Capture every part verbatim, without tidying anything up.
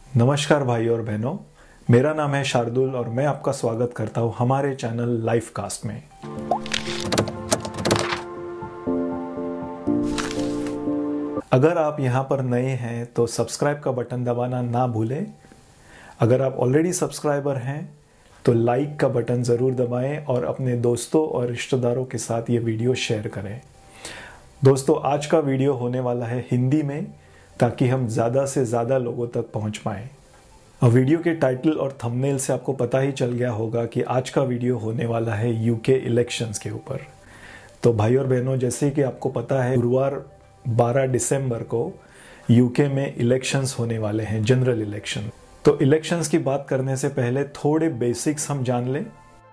नमस्कार भाई और बहनों, मेरा नाम है शार्दुल और मैं आपका स्वागत करता हूं हमारे चैनल लाइफ कास्ट में। अगर आप यहां पर नए हैं तो सब्सक्राइब का बटन दबाना ना भूलें। अगर आप ऑलरेडी सब्सक्राइबर हैं तो लाइक का बटन ज़रूर दबाएं और अपने दोस्तों और रिश्तेदारों के साथ ये वीडियो शेयर करें। दोस्तों, आज का वीडियो होने वाला है हिंदी में ताकि हम ज़्यादा से ज़्यादा लोगों तक पहुंच पाएँ। वीडियो के टाइटल और थंबनेल से आपको पता ही चल गया होगा कि आज का वीडियो होने वाला है यूके इलेक्शंस के ऊपर। तो भाई और बहनों, जैसे कि आपको पता है गुरुवार बारह दिसंबर को यूके में इलेक्शंस होने वाले हैं, जनरल इलेक्शन। तो इलेक्शंस की बात करने से पहले थोड़े बेसिक्स हम जान लें।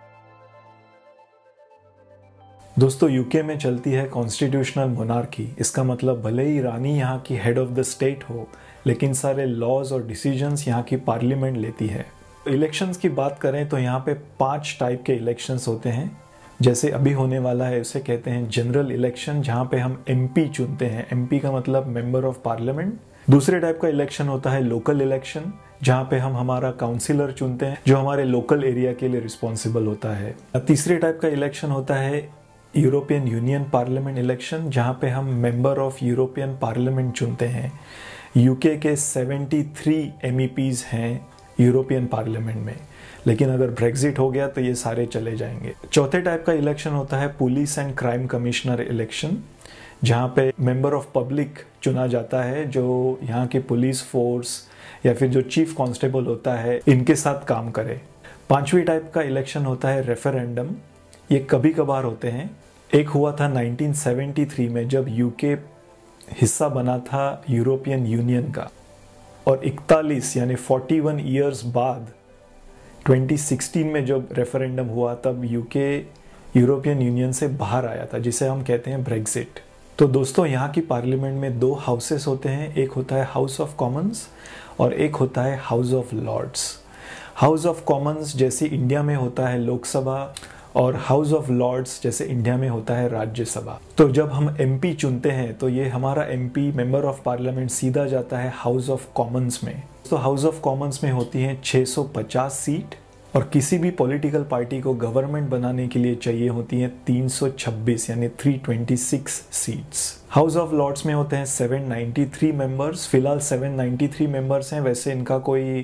दोस्तों, यूके में चलती है कॉन्स्टिट्यूशनल मोनार्की। इसका मतलब भले ही रानी यहाँ की हेड ऑफ द स्टेट हो, लेकिन सारे लॉज और डिसीजंस यहाँ की पार्लियामेंट लेती है। इलेक्शंस की बात करें तो यहाँ पे पांच टाइप के इलेक्शंस होते हैं। जैसे अभी होने वाला है उसे कहते हैं जनरल इलेक्शन, जहाँ पे हम एमपी चुनते हैं। एमपी का मतलब मेंबर ऑफ पार्लियामेंट। दूसरे टाइप का इलेक्शन होता है लोकल इलेक्शन, जहाँ पे हम हमारा काउंसिलर चुनते हैं जो हमारे लोकल एरिया के लिए रिस्पॉन्सिबल होता है। तीसरे टाइप का इलेक्शन होता है यूरोपियन यूनियन पार्लियामेंट इलेक्शन, जहाँ पे हम मेंबर ऑफ यूरोपियन पार्लियामेंट चुनते हैं। यूके के तिहत्तर एम ई पीज़ हैं यूरोपियन पार्लियामेंट में, लेकिन अगर ब्रेक्सिट हो गया तो ये सारे चले जाएंगे। चौथे टाइप का इलेक्शन होता है police and crime commissioner election, जहाँ पे मेंबर ऑफ पब्लिक चुना जाता है जो यहाँ के पुलिस फोर्स या फिर जो चीफ कांस्टेबल होता है इनके साथ काम करे। पांचवी टाइप का इलेक्शन होता है रेफरेंडम। ये कभी कभार होते हैं। एक हुआ था उन्नीस सौ तिहत्तर में जब यूके हिस्सा बना था यूरोपियन यूनियन का, और इकतालीस यानी इकतालीस इयर्स बाद दो हज़ार सोलह में जब रेफरेंडम हुआ तब यूके यूरोपियन यूनियन से बाहर आया था, जिसे हम कहते हैं ब्रेक्सिट। तो दोस्तों, यहाँ की पार्लियामेंट में दो हाउसेस होते हैं। एक होता है हाउस ऑफ कॉमन्स और एक होता है house of lords. House of commons जैसे इंडिया में होता है लोकसभा, और हाउस ऑफ लॉर्ड्स जैसे इंडिया में होता है राज्यसभा। तो जब हम एमपी चुनते हैं तो ये हमारा एमपी मेंबर ऑफ पार्लियामेंट सीधा जाता है हाउस ऑफ कॉमन्स में। तो हाउस ऑफ कॉमन्स में होती हैं छह सौ पचास सीट, और किसी भी पॉलिटिकल पार्टी को गवर्नमेंट बनाने के लिए चाहिए होती हैं तीन सौ छब्बीस यानी तीन सौ छब्बीस सीट्स। हाउस ऑफ लॉर्ड्स में होते हैं सात सौ तिरानवे मेंबर्स। फिलहाल सात सौ तिरानवे मेंबर्स हैं। वैसे इनका कोई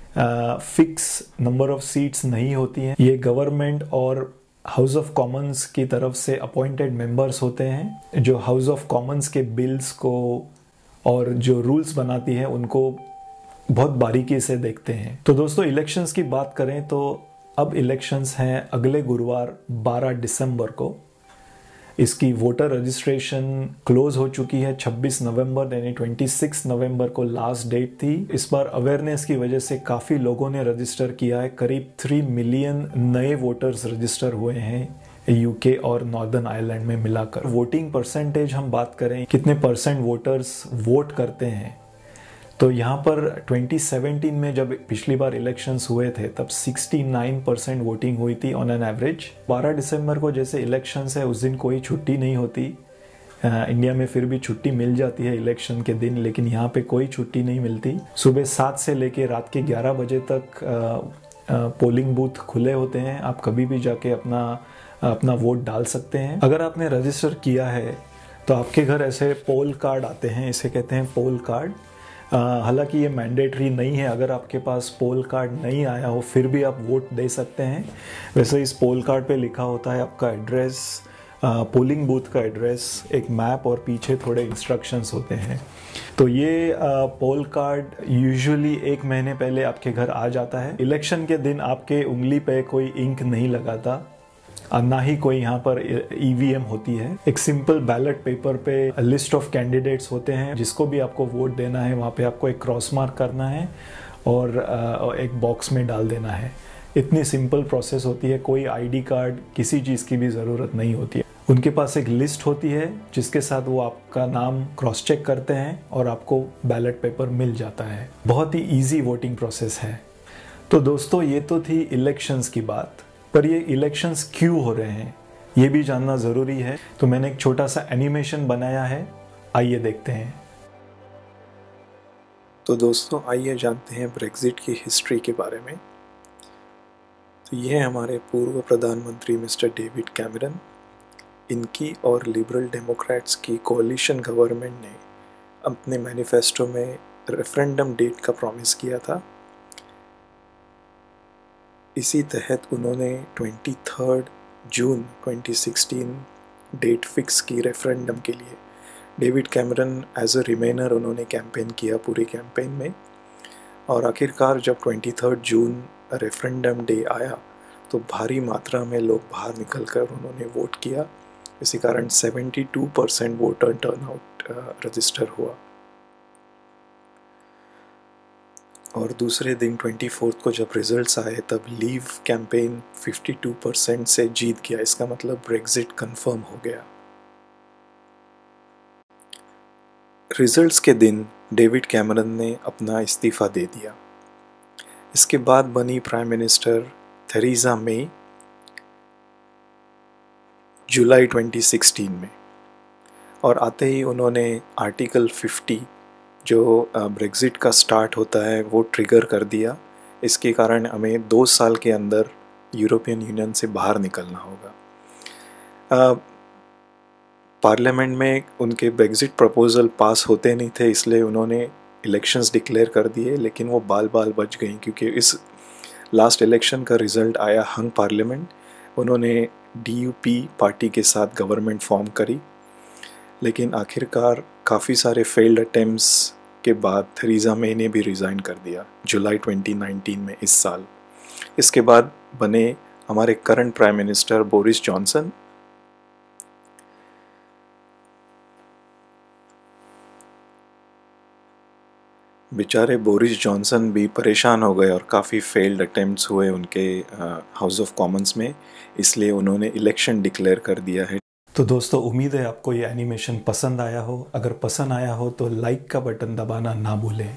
फिक्स नंबर ऑफ सीट्स नहीं होती हैं। ये गवर्नमेंट और हाउस ऑफ कॉमन्स की तरफ से अपॉइंटेड मेंबर्स होते हैं जो हाउस ऑफ कॉमन्स के बिल्स को और जो रूल्स बनाती है उनको बहुत बारीकी से देखते हैं। तो दोस्तों, इलेक्शंस की बात करें तो अब इलेक्शंस हैं अगले गुरुवार बारह दिसंबर को। इसकी वोटर रजिस्ट्रेशन क्लोज हो चुकी है। छब्बीस नवंबर यानी छब्बीस नवंबर को लास्ट डेट थी। इस बार अवेयरनेस की वजह से काफ़ी लोगों ने रजिस्टर किया है। करीब तीन मिलियन नए वोटर्स रजिस्टर हुए हैं यूके और नॉर्दर्न आयरलैंड में मिलाकर। वोटिंग परसेंटेज हम बात करें कितने परसेंट वोटर्स वोट करते हैं, तो यहाँ पर दो हज़ार सत्रह में जब पिछली बार इलेक्शंस हुए थे तब उनहत्तर परसेंट वोटिंग हुई थी ऑन एन एवरेज। बारह दिसंबर को जैसे इलेक्शंस है उस दिन कोई छुट्टी नहीं होती। आ, इंडिया में फिर भी छुट्टी मिल जाती है इलेक्शन के दिन, लेकिन यहाँ पे कोई छुट्टी नहीं मिलती। सुबह सात से लेके रात के ग्यारह बजे तक आ, आ, पोलिंग बूथ खुले होते हैं। आप कभी भी जाके अपना अपना वोट डाल सकते हैं। अगर आपने रजिस्टर किया है तो आपके घर ऐसे पोल कार्ड आते हैं, इसे कहते हैं पोल कार्ड। हालांकि ये मैंडेटरी नहीं है। अगर आपके पास पोल कार्ड नहीं आया हो फिर भी आप वोट दे सकते हैं। वैसे इस पोल कार्ड पे लिखा होता है आपका एड्रेस, पोलिंग बूथ का एड्रेस, एक मैप और पीछे थोड़े इंस्ट्रक्शंस होते हैं। तो ये पोल कार्ड यूजुअली एक महीने पहले आपके घर आ जाता है। इलेक्शन के दिन आपके उंगली पे कोई इंक नहीं लगाता, ना ही कोई यहाँ पर ईवीएम होती है। एक सिंपल बैलेट पेपर पे लिस्ट ऑफ कैंडिडेट्स होते हैं। जिसको भी आपको वोट देना है वहाँ पे आपको एक क्रॉस मार्क करना है और एक बॉक्स में डाल देना है। इतनी सिंपल प्रोसेस होती है। कोई आईडी कार्ड, किसी चीज़ की भी ज़रूरत नहीं होती है। उनके पास एक लिस्ट होती है जिसके साथ वो आपका नाम क्रॉस चेक करते हैं और आपको बैलेट पेपर मिल जाता है। बहुत ही ईजी वोटिंग प्रोसेस है। तो दोस्तों, ये तो थी इलेक्शंस की बात, पर ये इलेक्शंस क्यों हो रहे हैं ये भी जानना ज़रूरी है। तो मैंने एक छोटा सा एनिमेशन बनाया है, आइए देखते हैं। तो दोस्तों आइए जानते हैं ब्रेक्जिट की हिस्ट्री के बारे में। तो ये है हमारे पूर्व प्रधानमंत्री मिस्टर डेविड कैमरन। इनकी और लिबरल डेमोक्रेट्स की कोalition गवर्नमेंट ने अपने मैनिफेस्टो में रेफरेंडम डेट का प्रॉमिस किया था। इसी तहत उन्होंने तेईस जून दो हज़ार सोलह डेट फिक्स की रेफरेंडम के लिए। David Cameron as a remainer उन्होंने कैंपेन किया पूरी कैंपेन में, और आखिरकार जब तेईस जून रेफरेंडम डे आया तो भारी मात्रा में लोग बाहर निकलकर उन्होंने वोट किया। इसी कारण बहत्तर परसेंट वोटर टर्नआउट रजिस्टर हुआ, और दूसरे दिन चौबीस को जब रिजल्ट्स आए तब लीव कैंपेन बावन परसेंट से जीत गया। इसका मतलब ब्रेक्जिट कंफर्म हो गया। रिजल्ट्स के दिन डेविड कैमरन ने अपना इस्तीफा दे दिया। इसके बाद बनी प्राइम मिनिस्टर थेरेसा मे जुलाई दो हज़ार सोलह में, और आते ही उन्होंने आर्टिकल पचास जो ब्रेक्जिट का स्टार्ट होता है वो ट्रिगर कर दिया। इसके कारण हमें दो साल के अंदर यूरोपियन यूनियन से बाहर निकलना होगा। पार्लियामेंट में उनके ब्रेक्जिट प्रपोजल पास होते नहीं थे, इसलिए उन्होंने इलेक्शंस डिक्लेयर कर दिए, लेकिन वो बाल बाल बच गई क्योंकि इस लास्ट इलेक्शन का रिज़ल्ट आया हंग पार्लियामेंट। उन्होंने डीयूपी पार्टी के साथ गवर्नमेंट फॉर्म करी, लेकिन आखिरकार काफ़ी सारे फेल्ड अटेम्प्ट्स के बाद थेरेसा मे ने भी रिज़ाइन कर दिया जुलाई दो हज़ार उन्नीस में इस साल। इसके बाद बने हमारे current prime minister Boris Johnson. बेचारे बोरिस जॉनसन भी परेशान हो गए और काफ़ी फेल्ड अटेम्प्ट्स हुए उनके हाउस ऑफ कॉमन्स में, इसलिए उन्होंने इलेक्शन डिक्लेयर कर दिया है। तो दोस्तों उम्मीद है आपको ये एनिमेशन पसंद आया हो। अगर पसंद आया हो तो लाइक का बटन दबाना ना भूलें।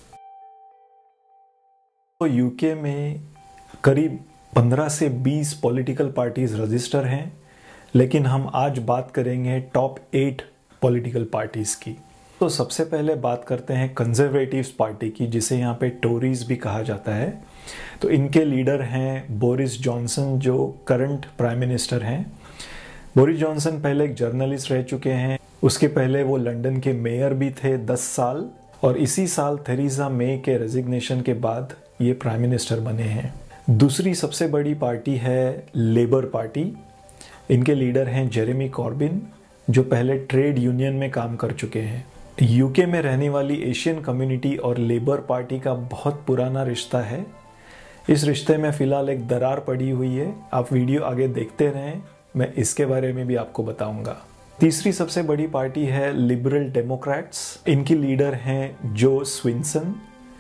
तो यूके में करीब पंद्रह से बीस पॉलिटिकल पार्टीज रजिस्टर हैं, लेकिन हम आज बात करेंगे टॉप एट पॉलिटिकल पार्टीज की। तो सबसे पहले बात करते हैं कंजर्वेटिव्स पार्टी की, जिसे यहाँ पे टोरीज भी कहा जाता है। तो इनके लीडर हैं बोरिस जॉनसन, जो करंट प्राइम मिनिस्टर हैं। बोरिस जॉनसन पहले एक जर्नलिस्ट रह चुके हैं। उसके पहले वो लंदन के मेयर भी थे दस साल, और इसी साल थेरेसा मे के रेजिग्नेशन के बाद ये प्राइम मिनिस्टर बने हैं। दूसरी सबसे बड़ी पार्टी है लेबर पार्टी। इनके लीडर हैं जेरेमी कॉर्बिन, जो पहले ट्रेड यूनियन में काम कर चुके हैं। यूके में रहने वाली एशियन कम्युनिटी और लेबर पार्टी का बहुत पुराना रिश्ता है। इस रिश्ते में फ़िलहाल एक दरार पड़ी हुई है। आप वीडियो आगे देखते रहें, मैं इसके बारे में भी आपको बताऊंगा। तीसरी सबसे बड़ी पार्टी है लिबरल डेमोक्रेट्स। इनकी लीडर हैं जो स्विंसन।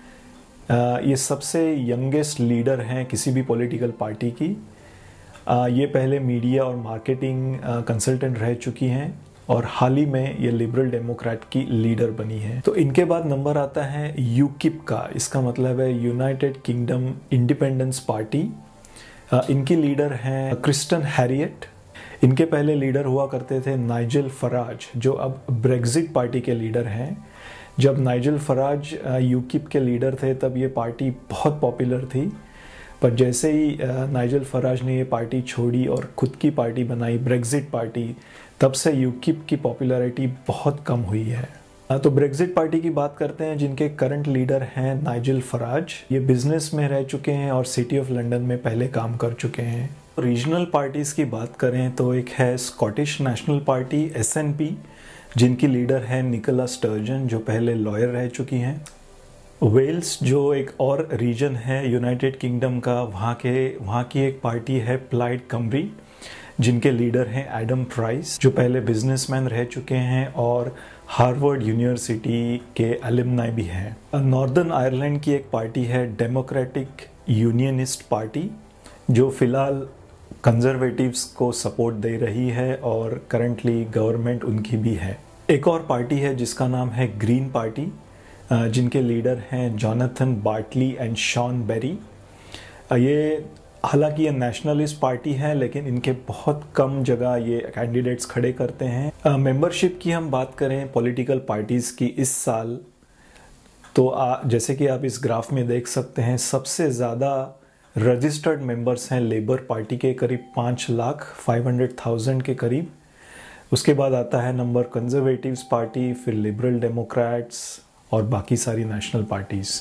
ये सबसे यंगेस्ट लीडर हैं किसी भी पॉलिटिकल पार्टी की। ये पहले मीडिया और मार्केटिंग कंसल्टेंट रह चुकी हैं, और हाल ही में ये लिबरल डेमोक्रेट की लीडर बनी है। तो इनके बाद नंबर आता है यूकिप का। इसका मतलब है यूनाइटेड किंगडम इंडिपेंडेंस पार्टी। इनकी लीडर हैं क्रिस्टन हैरियट। इनके पहले लीडर हुआ करते थे नाइजल फराज, जो अब ब्रेक्जिट पार्टी के लीडर हैं। जब नाइजल फराज यूकिप के लीडर थे तब ये पार्टी बहुत पॉपुलर थी, पर जैसे ही नाइजल फराज ने ये पार्टी छोड़ी और खुद की पार्टी बनाई ब्रेक्जिट पार्टी, तब से यूकिप की पॉपुलैरिटी बहुत कम हुई है। तो ब्रेक्जिट पार्टी की बात करते हैं, जिनके करंट लीडर हैं नाइजल फराज। ये बिजनेस में रह चुके हैं और सिटी ऑफ लंदन में पहले काम कर चुके हैं। रीजनल पार्टीज़ की बात करें तो एक है Scottish National Party S N P, जिनकी लीडर है निकोला स्टर्जन, जो पहले लॉयर रह चुकी हैं। वेल्स जो एक और रीजन है यूनाइटेड किंगडम का, वहाँ के वहाँ की एक पार्टी है प्लाइड कम्बरी, जिनके लीडर हैं एडम प्राइस, जो पहले बिजनेसमैन रह चुके हैं और हार्वर्ड यूनिवर्सिटी के एलुमनाई भी हैं। नॉर्दर्न आयरलैंड की एक पार्टी है डेमोक्रेटिक यूनियनिस्ट पार्टी, जो फिलहाल कंजर्वेटिव्स को सपोर्ट दे रही है और करंटली गवर्नमेंट उनकी भी है। एक और पार्टी है जिसका नाम है ग्रीन पार्टी, जिनके लीडर हैं Jonathan Bartley and Shaun Berry. ये हालांकि ये नेशनलिस्ट पार्टी है, लेकिन इनके बहुत कम जगह ये कैंडिडेट्स खड़े करते हैं। मेंबरशिप की हम बात करें पॉलिटिकल पार्टीज़ की, इस साल तो आ, जैसे कि आप इस ग्राफ में देख सकते हैं, सबसे ज़्यादा रजिस्टर्ड मेंबर्स हैं लेबर पार्टी के, करीब पाँच लाख फाइव हंड्रेड थाउजेंड के करीब। उसके बाद आता है नंबर कंजर्वेटिव्स पार्टी, फिर लिबरल डेमोक्रेट्स और बाकी सारी नेशनल पार्टीज़।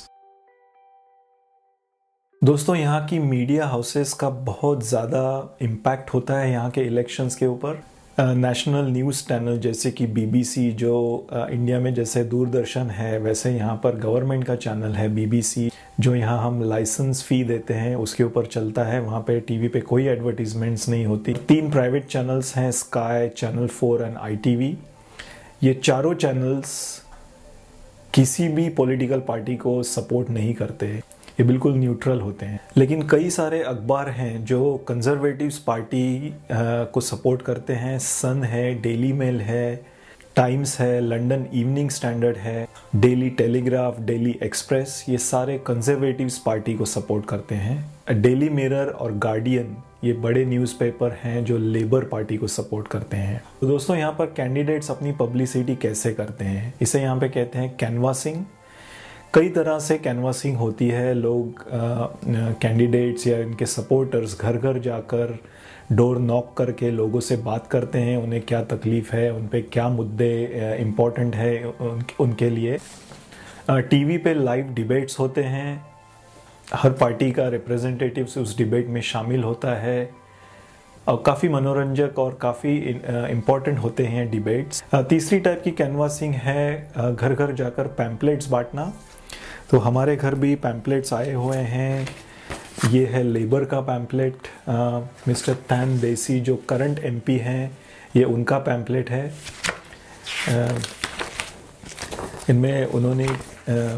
दोस्तों, यहाँ की मीडिया हाउसेस का बहुत ज़्यादा इम्पैक्ट होता है यहाँ के इलेक्शंस के ऊपर। नेशनल न्यूज़ चैनल जैसे कि बीबीसी, जो uh, इंडिया में जैसे दूरदर्शन है वैसे यहाँ पर गवर्नमेंट का चैनल है बीबीसी, जो यहाँ हम लाइसेंस फ़ी देते हैं उसके ऊपर चलता है। वहाँ पे टीवी पे कोई एडवर्टीजमेंट्स नहीं होती। तीन प्राइवेट चैनल्स हैं, Sky, channel four and ITV. ये चारों चैनल्स किसी भी पॉलिटिकल पार्टी को सपोर्ट नहीं करते, ये बिल्कुल न्यूट्रल होते हैं। लेकिन कई सारे अखबार हैं जो कंजर्वेटिव्स पार्टी को सपोर्ट करते हैं। सन है, डेली मेल है, टाइम्स है, लंदन इवनिंग स्टैंडर्ड है, डेली टेलीग्राफ, डेली एक्सप्रेस, ये सारे कंजर्वेटिव्स पार्टी को सपोर्ट करते हैं। डेली मिरर और गार्डियन ये बड़े न्यूज़पेपर हैं जो लेबर पार्टी को सपोर्ट करते हैं। तो दोस्तों, यहाँ पर कैंडिडेट्स अपनी पब्लिसिटी कैसे करते हैं, इसे यहाँ पे कहते हैं कैनवासिंग। कई तरह से कैनवासिंग होती है। लोग कैंडिडेट्स या इनके सपोर्टर्स घर घर जाकर डोर नॉक करके लोगों से बात करते हैं, उन्हें क्या तकलीफ़ है, उन पे क्या मुद्दे इम्पोर्टेंट है उन, उनके लिए। टीवी पे लाइव डिबेट्स होते हैं, हर पार्टी का रिप्रेजेंटेटिव्स उस डिबेट में शामिल होता है और काफ़ी मनोरंजक और काफ़ी इम्पॉर्टेंट होते हैं डिबेट्स। तीसरी टाइप की कैनवासिंग है घर घर जाकर पैम्पलेट्स बांटना। तो हमारे घर भी पैम्पलेट्स आए हुए हैं। ये है लेबर का पैम्पलेट, मिस्टर तैन देसी जो करंट एमपी हैं, ये उनका पैम्पलेट है। आ, इनमें उन्होंने आ,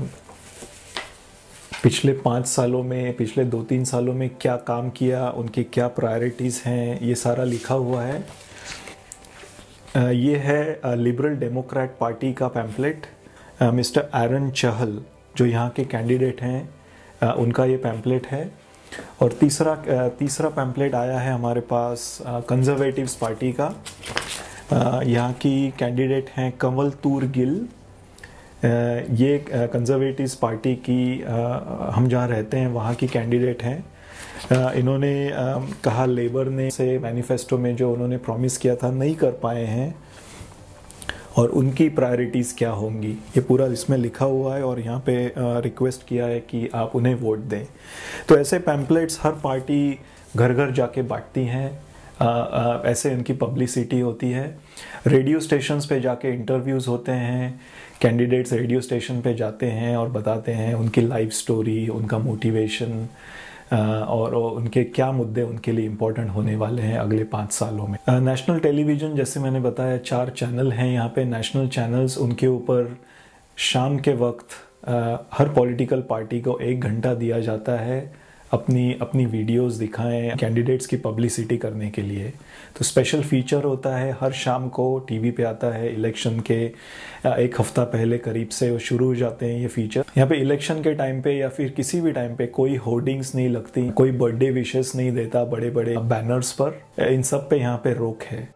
पिछले पाँच सालों में, पिछले दो तीन सालों में क्या काम किया, उनकी क्या प्रायोरिटीज़ हैं, ये सारा लिखा हुआ है। आ, ये है लिबरल डेमोक्रेट पार्टी का पैम्पलेट, मिस्टर एरन चहल जो यहाँ के कैंडिडेट हैं, आ, उनका ये पैम्पलेट है। और तीसरा आ, तीसरा पैम्पलेट आया है हमारे पास कंजर्वेटिव्स पार्टी का। आ, यहाँ की कैंडिडेट हैं कंवल तूर गिल। आ, ये कंजर्वेटिव्स पार्टी की आ, हम जहाँ रहते हैं वहाँ की कैंडिडेट हैं। आ, इन्होंने आ, कहा लेबर ने से मैनिफेस्टो में जो उन्होंने प्रॉमिस किया था नहीं कर पाए हैं और उनकी प्रायोरिटीज़ क्या होंगी, ये पूरा इसमें लिखा हुआ है और यहाँ पे रिक्वेस्ट किया है कि आप उन्हें वोट दें। तो ऐसे पैम्पलेट्स हर पार्टी घर घर जाके बांटती हैं, आ, आ, ऐसे उनकी पब्लिसिटी होती है। रेडियो स्टेशंस पे जाके इंटरव्यूज़ होते हैं, कैंडिडेट्स रेडियो स्टेशन पे जाते हैं और बताते हैं उनकी लाइफ स्टोरी, उनका मोटिवेशन और उनके क्या मुद्दे उनके लिए इम्पोर्टेंट होने वाले हैं अगले पाँच सालों में। नेशनल टेलीविज़न, जैसे मैंने बताया, चार चैनल हैं यहाँ पे नेशनल चैनल्स। उनके ऊपर शाम के वक्त हर पॉलिटिकल पार्टी को एक घंटा दिया जाता है अपनी अपनी वीडियोस दिखाएं कैंडिडेट्स की पब्लिसिटी करने के लिए। तो स्पेशल फीचर होता है, हर शाम को टीवी पे आता है। इलेक्शन के एक हफ्ता पहले करीब से वो शुरू हो जाते हैं ये फीचर। यहाँ पे इलेक्शन के टाइम पे या फिर किसी भी टाइम पे कोई होर्डिंग्स नहीं लगती, कोई बर्थडे विशेस नहीं देता बड़े बड़े बैनर्स पर, इन सब पे यहाँ पे रोक है।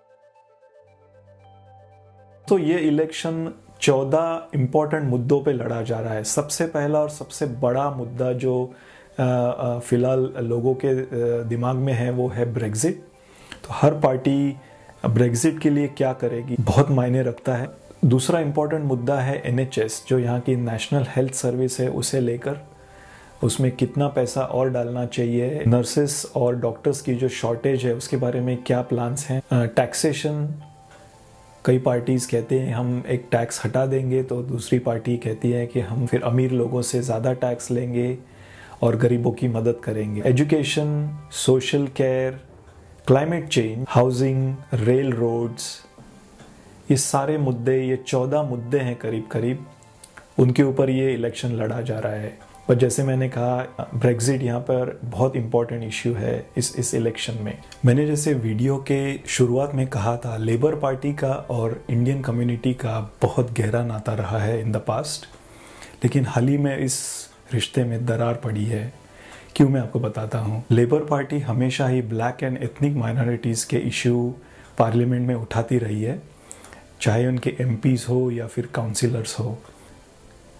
तो ये इलेक्शन चौदह इम्पोर्टेंट मुद्दों पे लड़ा जा रहा है। सबसे पहला और सबसे बड़ा मुद्दा जो फ़िलहाल लोगों के दिमाग में है वो है ब्रेक्जिट। तो हर पार्टी ब्रेक्जिट के लिए क्या करेगी बहुत मायने रखता है। दूसरा इम्पोर्टेंट मुद्दा है एनएचएस, जो यहाँ की नेशनल हेल्थ सर्विस है, उसे लेकर उसमें कितना पैसा और डालना चाहिए। नर्सेस और डॉक्टर्स की जो शॉर्टेज है उसके बारे में क्या प्लान्स हैं। टैक्सेशन, कई पार्टीज़ कहते हैं हम एक टैक्स हटा देंगे, तो दूसरी पार्टी कहती है कि हम फिर अमीर लोगों से ज़्यादा टैक्स लेंगे और गरीबों की मदद करेंगे। Education, social care, climate change, housing, rail roads, ये सारे मुद्दे, ये चौदह मुद्दे हैं करीब करीब, उनके ऊपर ये इलेक्शन लड़ा जा रहा है। पर जैसे मैंने कहा, ब्रेक्जिट यहाँ पर बहुत इम्पोर्टेंट इश्यू है इस इस इलेक्शन में। मैंने जैसे वीडियो के शुरुआत में कहा था, लेबर पार्टी का और इंडियन कम्युनिटी का बहुत गहरा नाता रहा है इन द पास्ट, लेकिन हाल ही में इस रिश्ते में दरार पड़ी है। क्यों, मैं आपको बताता हूँ। लेबर पार्टी हमेशा ही ब्लैक एंड एथनिक माइनॉरिटीज़ के इशू पार्लियामेंट में उठाती रही है, चाहे उनके एमपीज़ हो या फिर काउंसिलर्स हो।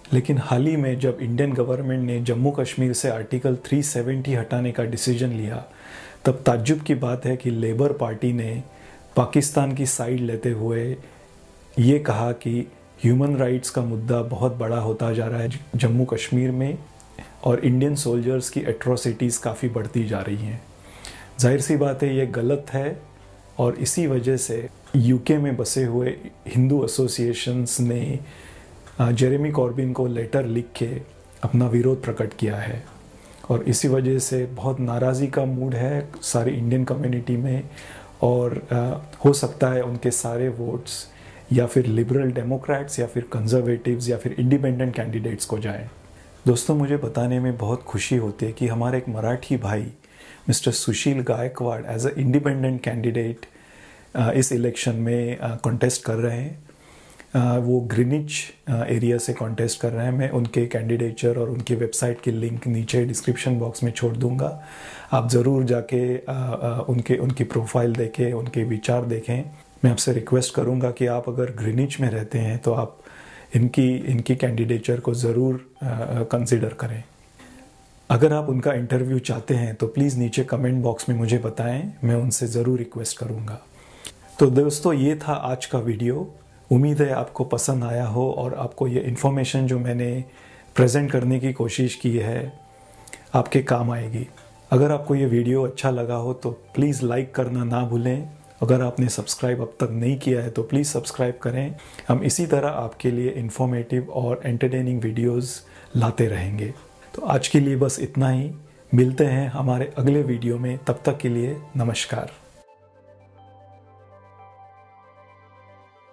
लेकिन हाल ही में जब इंडियन गवर्नमेंट ने जम्मू कश्मीर से आर्टिकल तीन सौ सत्तर हटाने का डिसीजन लिया, तब ताज्जुब की बात है कि लेबर पार्टी ने पाकिस्तान की साइड लेते हुए ये कहा कि ह्यूमन राइट्स का मुद्दा बहुत बड़ा होता जा रहा है जम्मू कश्मीर में और इंडियन सोल्जर्स की एट्रोसिटीज़ काफ़ी बढ़ती जा रही हैं। जाहिर सी बात है ये गलत है और इसी वजह से यूके में बसे हुए हिंदू एसोसिएशंस ने जेरेमी कॉर्बिन को लेटर लिख के अपना विरोध प्रकट किया है और इसी वजह से बहुत नाराज़गी का मूड है सारी इंडियन कम्युनिटी में और आ, हो सकता है उनके सारे वोट्स या फिर लिबरल डेमोक्रेट्स या फिर कंजर्वेटिव्स या फिर इंडिपेंडेंट कैंडिडेट्स को जाए। दोस्तों, मुझे बताने में बहुत खुशी होती है कि हमारे एक मराठी भाई mister Sushil Gaikwad as an independent candidate इस इलेक्शन में कॉन्टेस्ट कर रहे हैं। वो ग्रीनिच एरिया से कॉन्टेस्ट कर रहे हैं। मैं उनके कैंडिडेचर और उनकी वेबसाइट की लिंक नीचे डिस्क्रिप्शन बॉक्स में छोड़ दूंगा। आप ज़रूर जाके उनके उनकी प्रोफाइल देखें, उनके विचार देखें। मैं आपसे रिक्वेस्ट करूंगा कि आप अगर ग्रीनिच में रहते हैं तो आप इनकी इनकी कैंडिडेचर को ज़रूर कंसिडर करें। अगर आप उनका इंटरव्यू चाहते हैं तो प्लीज़ नीचे कमेंट बॉक्स में मुझे बताएं, मैं उनसे ज़रूर रिक्वेस्ट करूंगा। तो दोस्तों, ये था आज का वीडियो। उम्मीद है आपको पसंद आया हो और आपको ये इन्फॉर्मेशन जो मैंने प्रेजेंट करने की कोशिश की है आपके काम आएगी। अगर आपको ये वीडियो अच्छा लगा हो तो प्लीज़ लाइक करना ना भूलें। अगर आपने सब्सक्राइब अब तक नहीं किया है तो प्लीज़ सब्सक्राइब करें। हम इसी तरह आपके लिए इन्फॉर्मेटिव और एंटरटेनिंग वीडियोस लाते रहेंगे। तो आज के लिए बस इतना ही। मिलते हैं हमारे अगले वीडियो में। तब तक के लिए नमस्कार।